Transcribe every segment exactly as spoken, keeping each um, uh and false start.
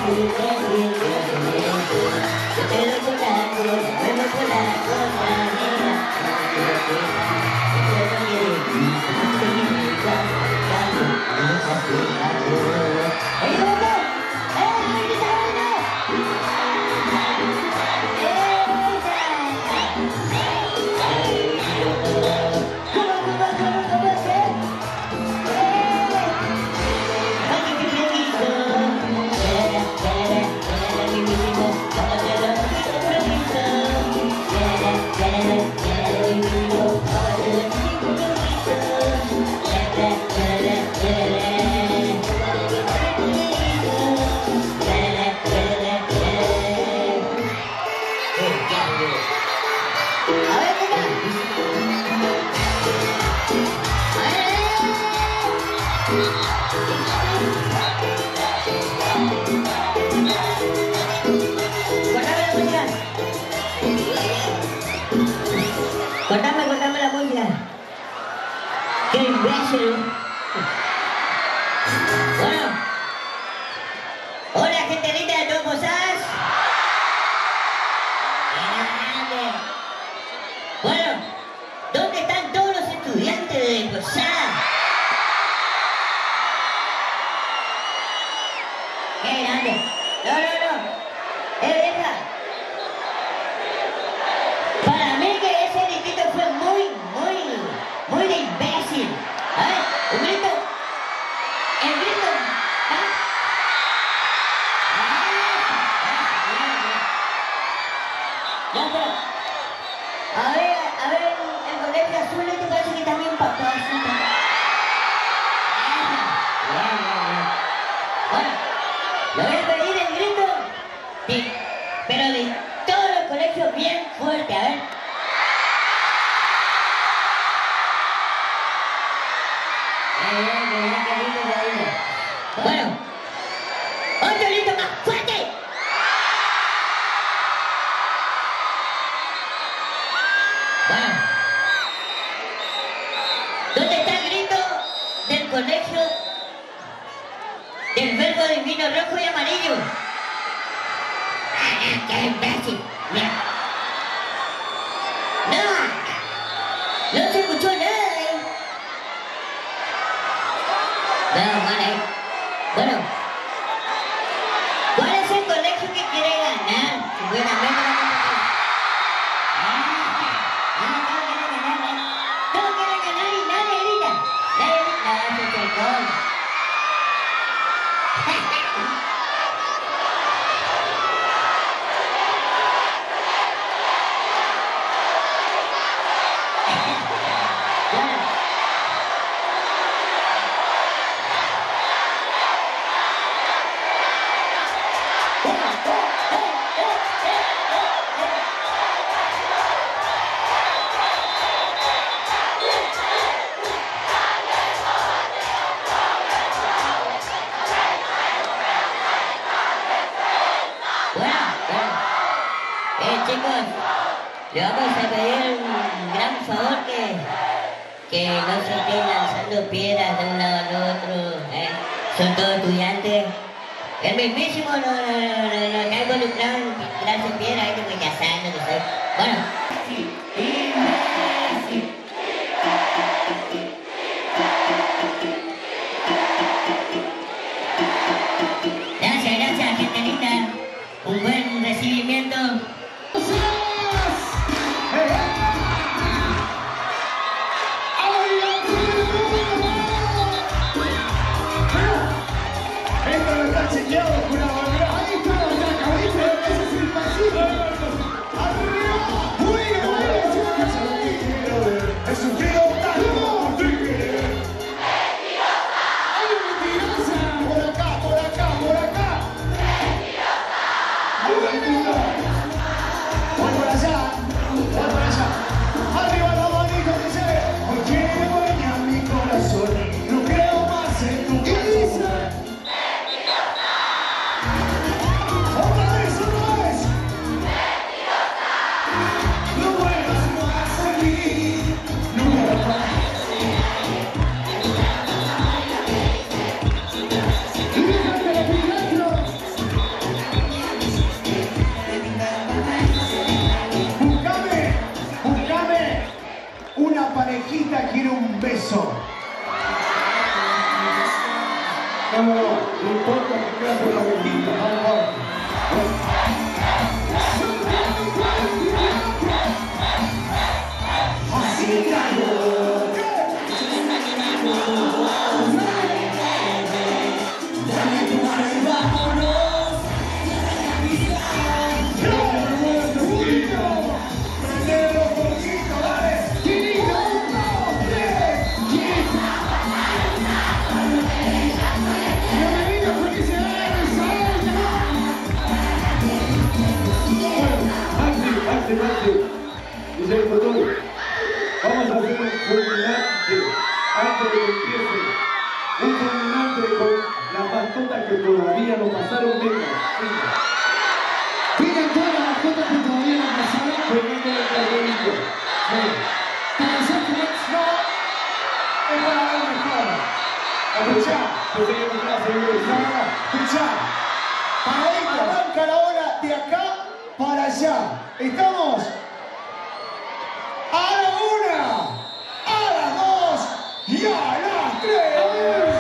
Cortame, cortame la música. ¡Qué imbécil! Bueno. Hola, gente linda de Don Posás. Bueno, ¿dónde están todos los estudiantes de Posás? ¡Qué grande! No, no, no. ¡Eh, vieja! Para mí que ese gritito fue muy, muy, muy de imbécil. A ver, un grito. El grito. ¿Ah? Ya, pero. A ver, a ver, el colegio azul este parece que también papá. Bueno, le voy a pedir el grito, de, pero de todos los colegios bien fuerte, a ver. Bueno, otro grito más fuerte. Bueno, ¿dónde está el grito del colegio del Verbo Divino rojo y amarillo? ¡Ah, qué imbécil! Mira. ¡No! ¡No se escuchó nada ahí! No, mal ahí. Bueno, ¿cuál es el colegio que quiere ganar? Seguramente la competencia. Ah, todos quieren ganar, ¿eh? Todos quieren ganar y nadie grita. Nadie grita. No, eso es el gol. Chicos, le vamos a pedir un gran favor que, que no se estén lanzando piedras de un lado al otro, ¿eh? Son todos estudiantes. El mismísimo no, no, no, no, no está involucrado en tirarse piedras, hay que ya saben lo que soy. Bueno. Gracias, gracias, gente linda. Un buen recibimiento. Ahí está, ya, caballito, ese es el pasito. Arriba. Rosita quiere un beso. No, no, no, no importa que quede por la boquita, no importa. Así traigo. Dame tu mano y vámonos. Prendelo poquito, dale. Dice el fotógrafo, vamos a hacer un fulminante antes de que empiece. Un fulminante con las mascotas que todavía no pasaron. Venga, venga. Venga todas las mascotas que todavía no pasaron. Venga el carrerito. ¿Para hacer flex? No. Es para ver mejor. Escuchá. Pensé que me clase, no, no. Escuchá. Para ahí arranca la hora de acá para allá. ¿Estamos? A la una, a las dos y a las tres.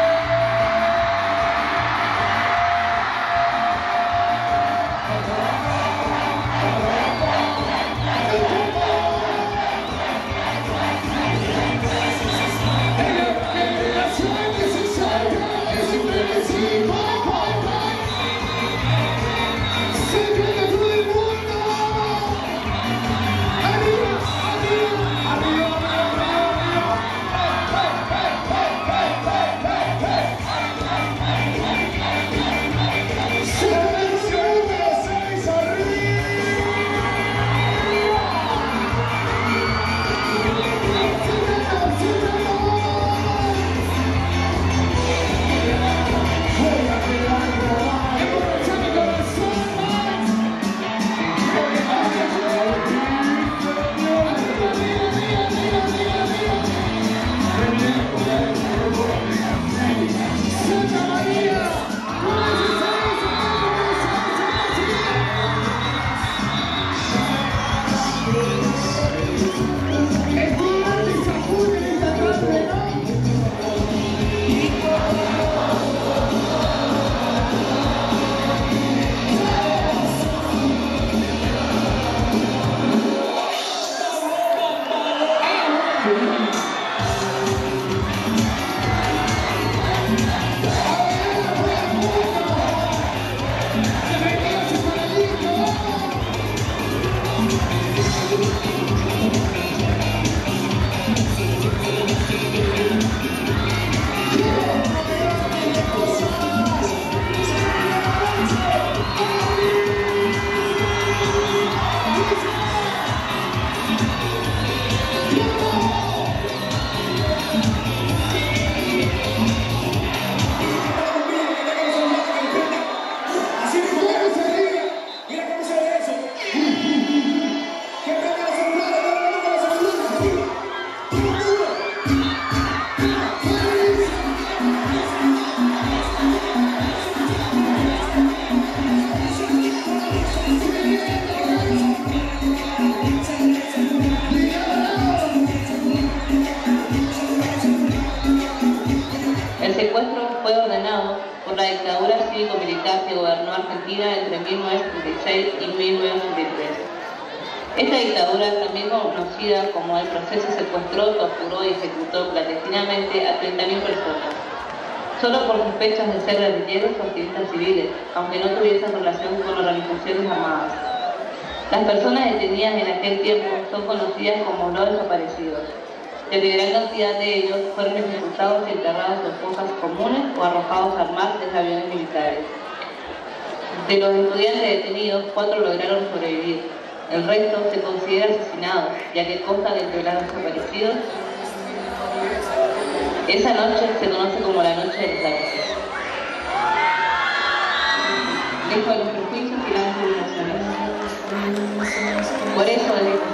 El secuestro fue ordenado por la dictadura cívico-militar que gobernó Argentina entre mil novecientos setenta y seis y mil novecientos setenta y tres. Esta dictadura, también conocida como el proceso, secuestró, torturó y ejecutó clandestinamente a treinta mil personas, solo por sospechas de ser guerrilleros o activistas civiles, aunque no tuviesen relación con organizaciones armadas. Las personas detenidas en aquel tiempo son conocidas como los desaparecidos, ya que gran cantidad de ellos fueron ejecutados y enterrados en fosas comunes o arrojados al mar desde aviones militares. De los estudiantes detenidos, cuatro lograron sobrevivir. El resto se considera asesinados, ya que consta de los desaparecidos. Esa noche se conoce como la noche del desaparecido. Dejo de los prejuicios y las discriminaciones. Por eso, desde